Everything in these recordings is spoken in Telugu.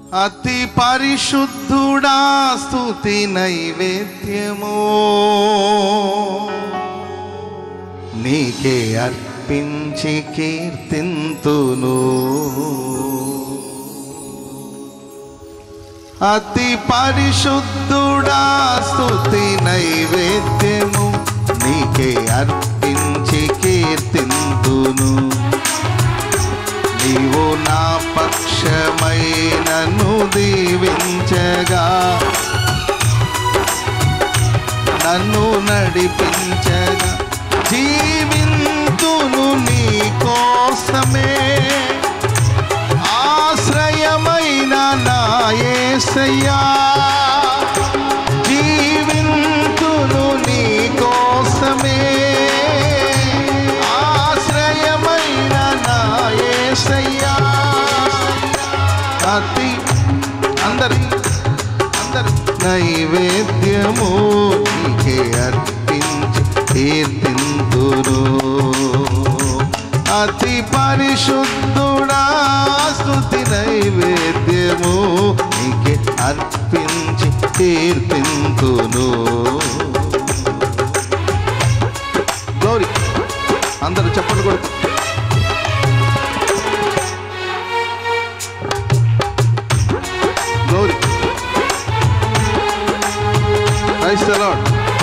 అతి పరిశుద్ధుడా స్తుతి నైవేద్యము నీకే అర్పించి కీర్తింతును. అతి పరిశుద్ధుడా స్తుతి నైవేద్యము నీకే అర్పించి కీర్తింతును. నీవు నా పక్షమై నన్ను దీవించగా నన్ను నడిపించగా జీవింతును నీ కోసమే. ఆశ్రయమైన నా యేసయ్యా జీవింతును నీ కోసమే. ఆశ్రయమైన నా యేసయ్యా అతి అందరి నైవేద్యము నీకే అర్పించి కీర్తింతును. అతి పరిశుద్ధుడా స్తుతి నైవేద్యము నీకే అర్పించి కీర్తింతును. గ్లోరీ అందరూ చెప్పండి కూడా. Glory praise the lord.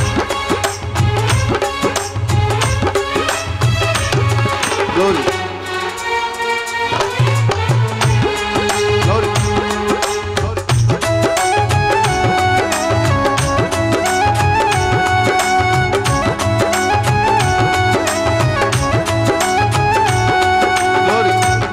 Glory. Glory. Glory. Glory.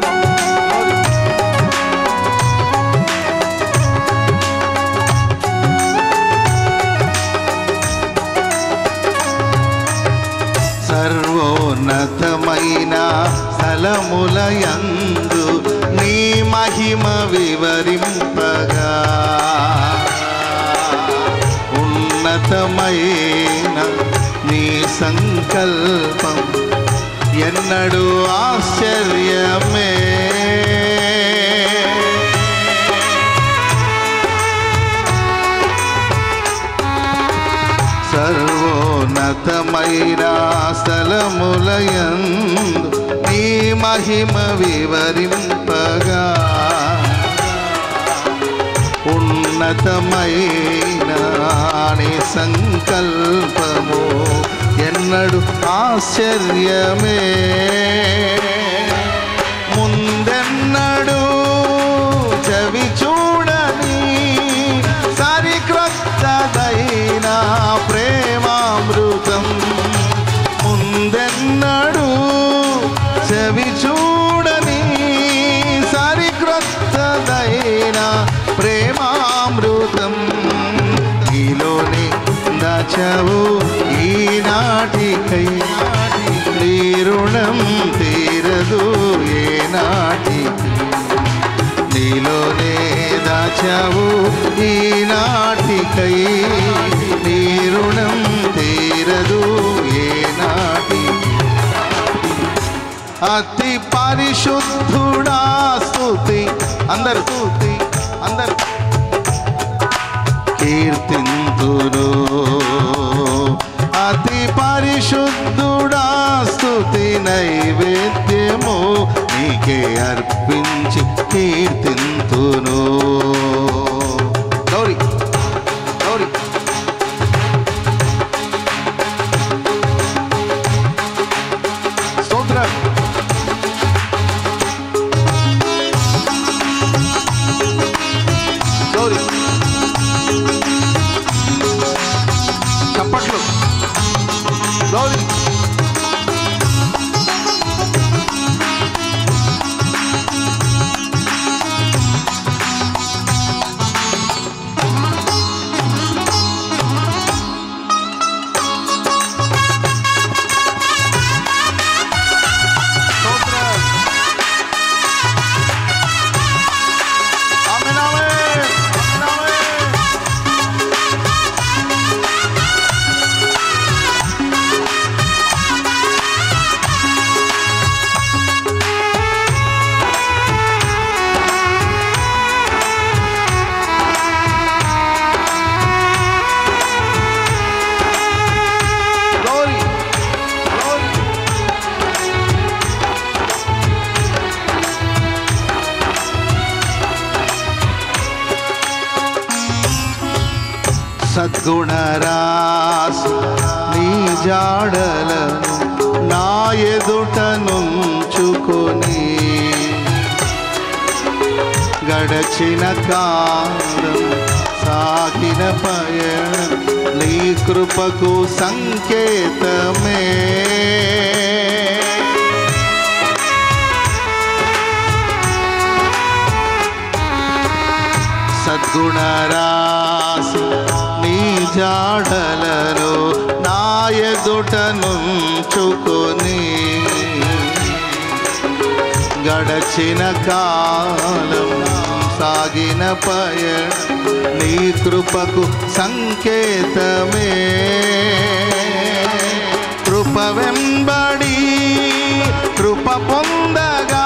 సర్వోన్నతమైన స్థలములయందు నీ మహిమ వివరింపగా ఉన్నతమైన నీ సంకల్పం ఎన్నడూ ఆశ్చర్యమే. సర్వోన్నతమైన స్థలములయందు నీ మహిమ వివరింపగా ఉన్నతమైన నీ సంకల్పము ఎన్నడు ఆశ్చర్యమే. ముందెన్నడు చవి చూడని సరిక్రొత్తదైన ప్రేమామృతం. ముందెన్నడు చవి చూడని సరిక్రొత్తదైన ప్రేమామృతం నీలోనే దాచావు ఈనాటికై. నీ రుణం తీరదు ఏనాటికి. నీలోనే దాచావు ఈనాటికై. నీ రుణం తీరదు ఏనాటికి. అతి పరిశుద్ధుడా స్తుతి అందరు స్తుతి అందరు కీర్తింతును. అతి పరిశుద్ధుడా స్తుతి నైవేద్యము నీకే అర్పించి కీర్తింతును. గౌరీ గౌరీ స్తోత్రం. గౌరీ చప్పట్లు. గౌరీ సద్గుణరాశి నీ జాడలను నా ఎదుట నుంచుకొని గడచిన కాలం సాగిన పయనం నీ కృపకు సంకేతమే. సద్గుణరాశి నీ జాడలలో నా ఎదుట నుంచుకొని గడచిన కాలం సాగిన పయనం నీ కృపకు సంకేతమే. కృప వెంబడి కృప పొందగా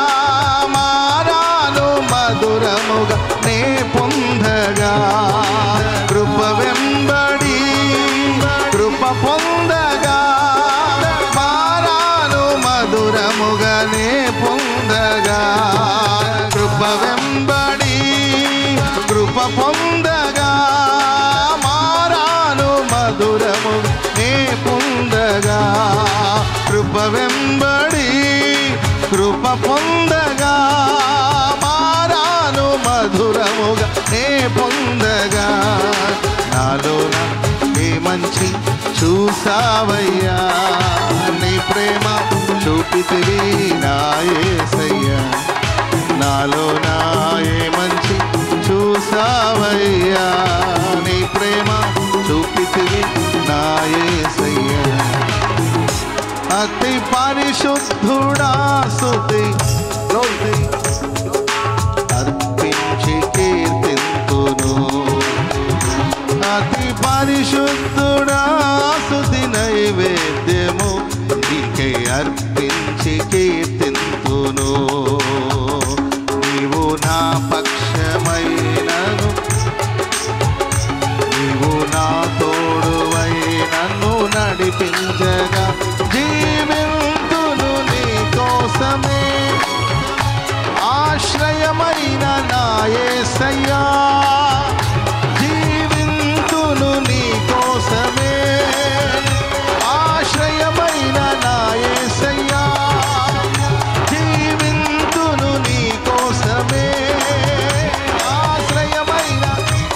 మారాను మధురముగా నే పొందగా. కృప వెంబడి కృప పొందగా మారాను మధురముగా నే పొందగా. కృప వెంబడి కృప పొందగా మారాను మధురముగా నే పొందగా. కృప వెంబడి కృప పొందగా మారాను మధురముగా నే పొందగా. నాలోన ఏ మంచి చూసావయ్యా నీ ప్రేమ చూపితివి నా యేసయ్యా. నాలోన ఏ మంచి చూసావయ్యా నీ ప్రేమ చూపితివి నా యేసయ్యా. అతి పరిశుద్ధుడా స్తుతి అర్పించి కీర్తింతును. అతి పరిశుద్ధుడా స్తుతి నైవేద్యము నీకే అర్పించి కీర్తింతును. నీవు నా పక్షమైనను నీవు నా తోడువై నన్ను నడిపించగా జీవింతును నీ కోసమే. ఆశ్రయమైన నా యేసయ్యా జీవింతును నీ కోసమే. ఆశ్రయమైన నా యేసయ్యా జీవింతును నీ కోసమే. ఆశ్రయమైన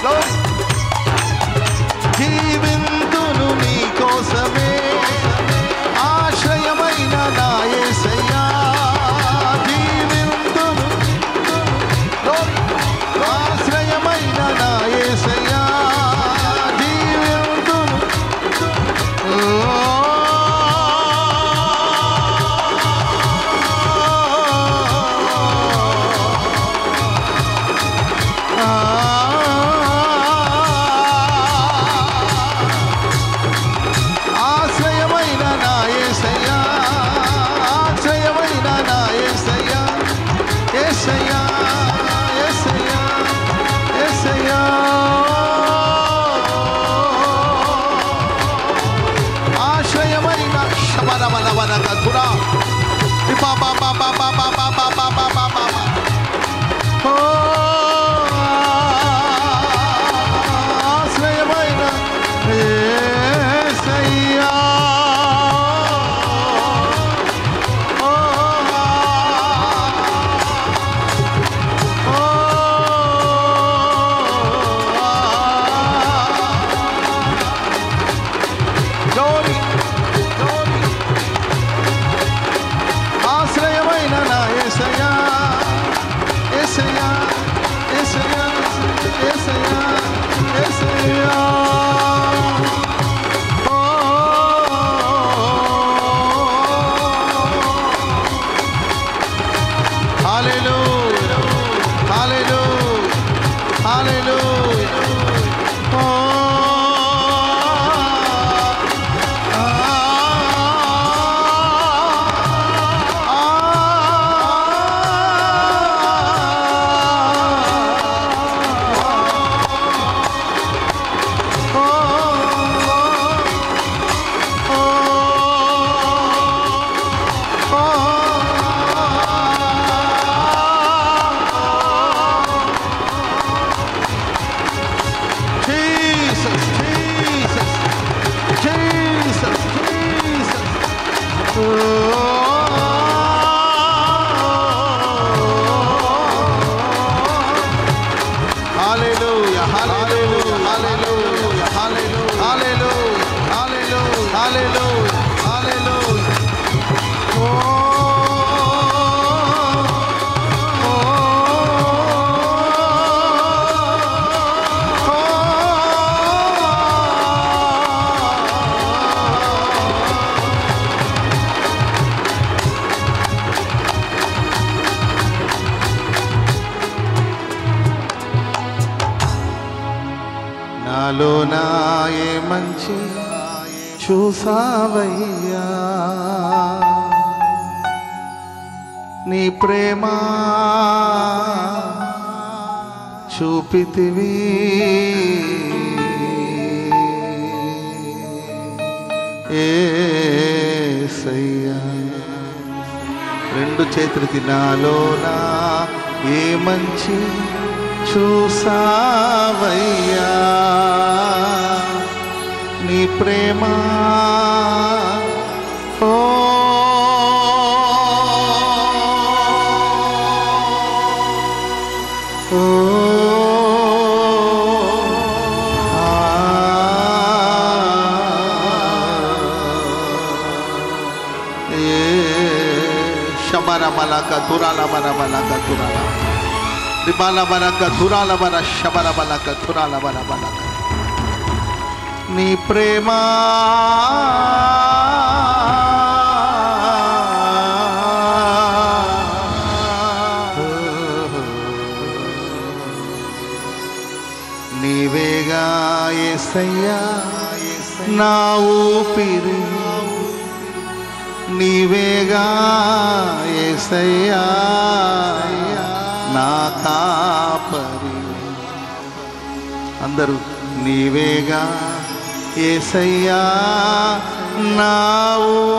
జీవింతును నీ కోసమే. ఆశ్రయమైన నా యేసయ్యా జీవింతును. ఆశ్రయమైన నా యేసయ్యా జీవింతును. ఆశ్రయమైన నా యేసయ్యా ఆశ్రయమైన నా యేసయ్యా యేసయ్యా యేసయ్యా యేసయ్యా. ఆశ్రయమైన శబరమనవన కథురా బాబా బాబా బాబా బాబా బాబా బాబా. ఆశ్రయమైన యేసయ్యా ఆశ్రయమైన నా యేసయ్యా యేసయ్యా హల్లెలూయా హల్లెలూయా హల్లెలూయా హల్లెలూయా హల్లెలూయా హల్లెలూయా నాలో నాయే మంచి చూసావయ్యా నీ ప్రేమ చూపితివి యేసయ్యా రెండు చేతులకి నాలోనా ఏ మంచి చూసావయ్యా నీ ప్రేమ ఓ ఓ శమర మలక తురాల మన మలక తురాల రిబాల మనక తురాల మన శమర మలక తురాల మన మలక నీ ప్రేమ నీవేగా యేసయ్యా నా ఊపిరి నీవేగా యేసయ్యా నా కాపరి అందరూ నీవేగా యేసయ్యా నా